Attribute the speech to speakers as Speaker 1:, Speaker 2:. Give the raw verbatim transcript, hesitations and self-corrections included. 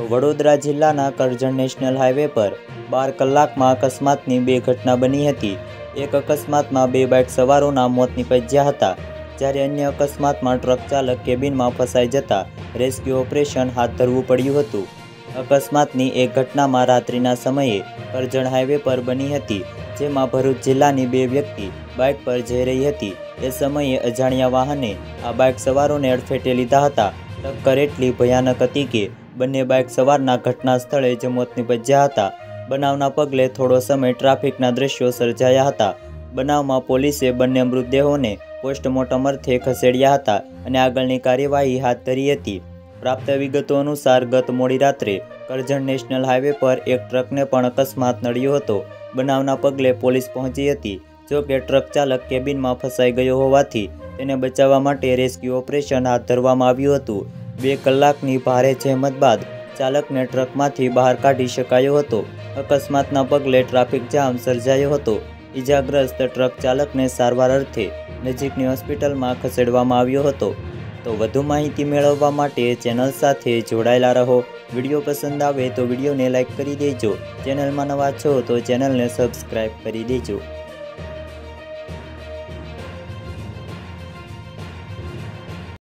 Speaker 1: તો વડોદરા જિલ્લાના Karjan national highway પર બાર કલાકમાં અકસ્માતની બે ઘટના બની હતી। એક અકસ્માતમાં બે બાઇક સવારોના મોત નીપજ્યા હતા, જ્યારે અન્ય અકસ્માતમાં ટ્રક ચાલક કેબિનમાં ફસાઈ જતા રેસ્ક્યુ ઓપરેશન હાથ ધરવું પડ્યું હતું। અકસ્માતની એક ઘટનામાં રાત્રિના સમયે કરજણ હાઈવે પર બની હતી, જેમાં ભરૂચ જિલ્લાની બે વ્યક્તિ બાઇક પર જઈ રહી હતી। એ સમયે અજાણ્યા વાહને આ બાઇક સવારોને અડફેટે લીધા હતા। ટક્કર એટલી ભયાનક હતી કે બંને બાઇક સવારના ઘટના સ્થળે જ મોત નીપજ્યા હતા। બનાવના પગલે થોડો સમય ટ્રાફિકના દ્રશ્યો સર્જાયા હતા। બનાવમાં પોલીસે બંને મૃતદેહોને પોસ્ટમોર્ટમ અર્થે ખસેડ્યા હતા અને આગળની કાર્યવાહી હાથ ધરી હતી। પ્રાપ્ત વિગતો અનુસાર ગત મોડી રાત્રે કરજણ નેશનલ હાઈવે પર એક ટ્રકને પણ અકસ્માત નડ્યો હતો। બનાવના પગલે પોલીસ પહોંચી હતી, જો કે ટ્રક ચાલક કેબિનમાં ફસાઈ ગયો હોવાથી તેને બચાવવા માટે રેસ્ક્યુ ઓપરેશન હાથ ધરવામાં આવ્યું હતું। બે કલાકની ભારે જહેમત બાદ ચાલકને ટ્રકમાંથી બહાર કાઢી શકાયો હતો। અકસ્માતના પગલે ટ્રાફિક જામ સર્જાયો હતો। ઈજાગ્રસ્ત ટ્રક ચાલકને સારવાર અર્થે નજીકની હોસ્પિટલમાં ખસેડવામાં આવ્યો હતો। તો વધુ માહિતી મેળવવા માટે ચેનલ સાથે જોડાયેલા રહો। વિડીયો પસંદ આવે તો વિડીયોને લાઇક કરી દેજો। ચેનલમાં નવા છો તો ચેનલને સબસ્ક્રાઈબ કરી દેજો।